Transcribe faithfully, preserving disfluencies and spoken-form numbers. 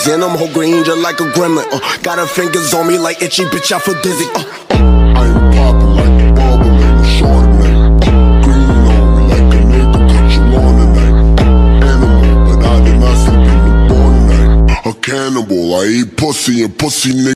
G's in them, whole green just like a gremlin. Uh, got her fingers on me like itchy, bitch, I feel dizzy. Uh, uh. I ain't poppin' like a bubble in a Chardonnay. Uh, green on me like a nigga cut you on tonight. Uh, animal, but I did not sleep in the door tonight. A cannibal, I eat pussy and pussy nigga.